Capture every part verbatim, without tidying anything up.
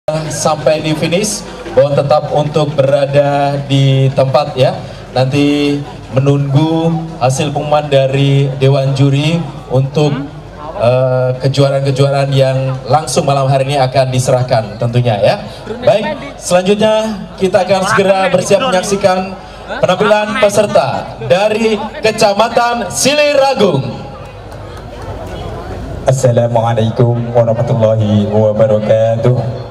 sampai di finish, mohon tetap untuk berada di tempat ya. Nanti menunggu hasil pengumuman dari Dewan Juri untuk uh, kejuaraan-kejuaraan yang langsung malam hari ini akan diserahkan tentunya ya. Baik, selanjutnya kita akan segera bersiap menyaksikan penampilan peserta dari Kecamatan Siliragung. Assalamualaikum warahmatullahi wabarakatuh.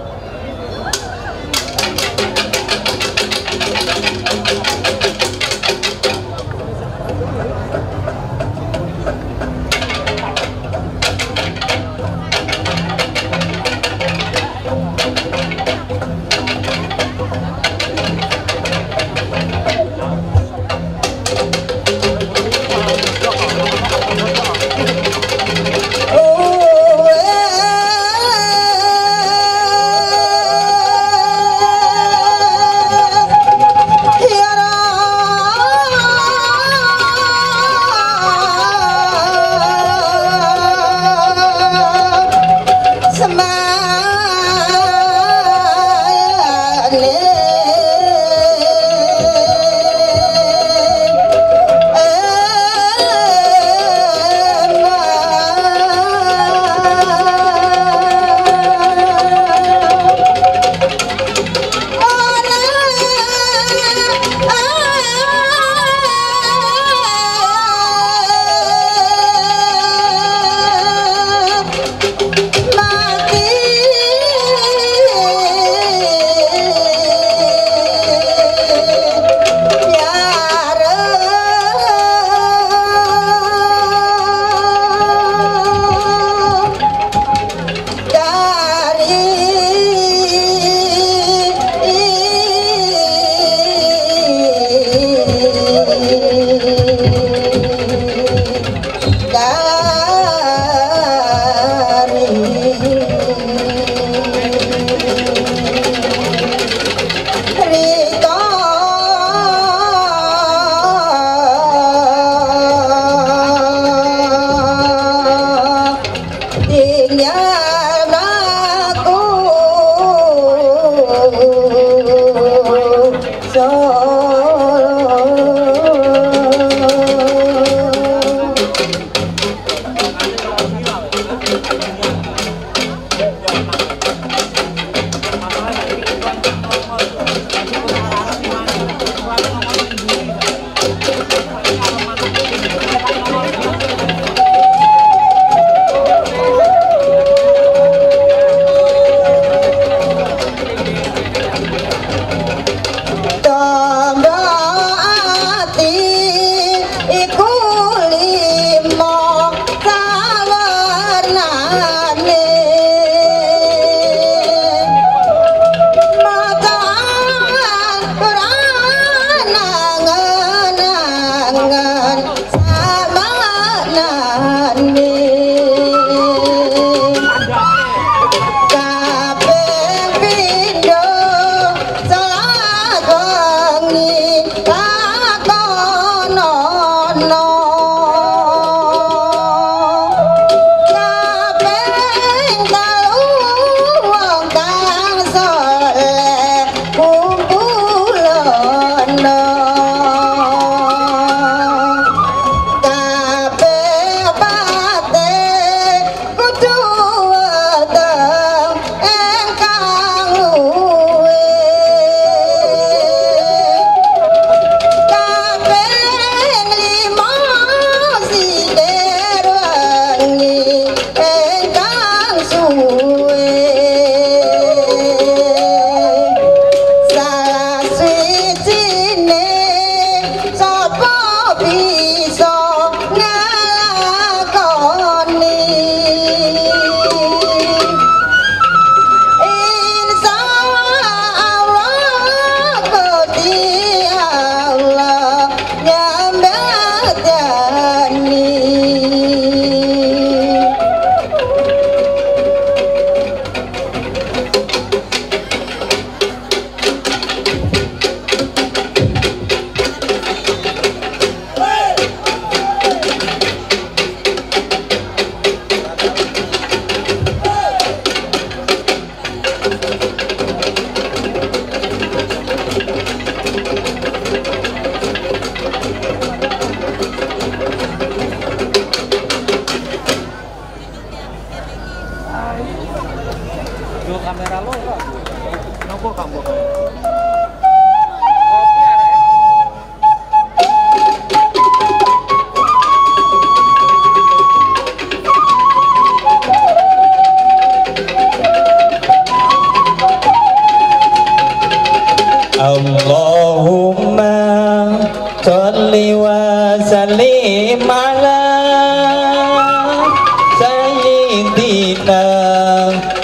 Kabeh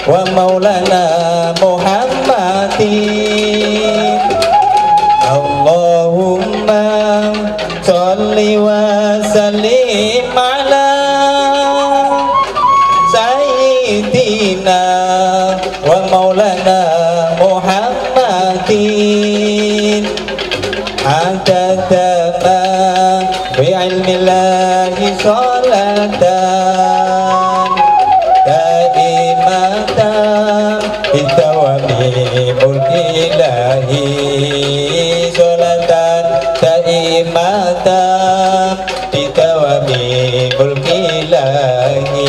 wa maulana Muhammadin. Allahumma sholli wa sallim ala sayyidina wa maulana Muhammadin. Adadama bi'ilmillahi sholatan daimatan bitawami mulkillahi sholatan daimatan bitawami mulkillahi.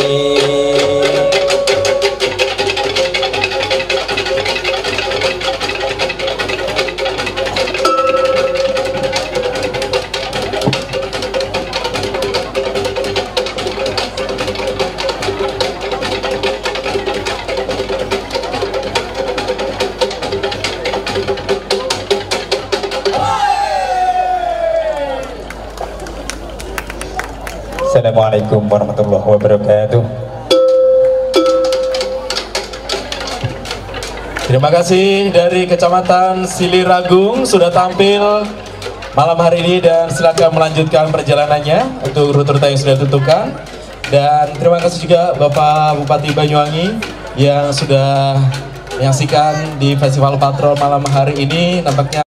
Assalamualaikum warahmatullahi wabarakatuh. Terima kasih dari Kecamatan Siliragung sudah tampil malam hari ini, dan silakan melanjutkan perjalanannya untuk rute-rute yang sudah ditentukan. Dan terima kasih juga Bapak Bupati Banyuwangi yang sudah menyaksikan di Festival Patrol malam hari ini. Nampaknya